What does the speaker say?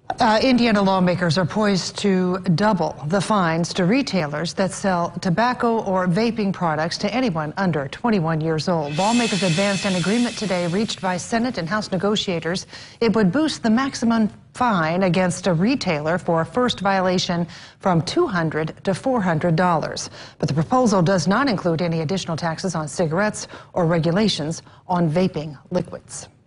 Indiana lawmakers are poised to double the fines to retailers that sell tobacco or vaping products to anyone under 21 years old. Lawmakers advanced an agreement today reached by Senate and House negotiators. It would boost the maximum fine against a retailer for a first violation from $200 to $400. But the proposal does not include any additional taxes on cigarettes or regulations on vaping liquids.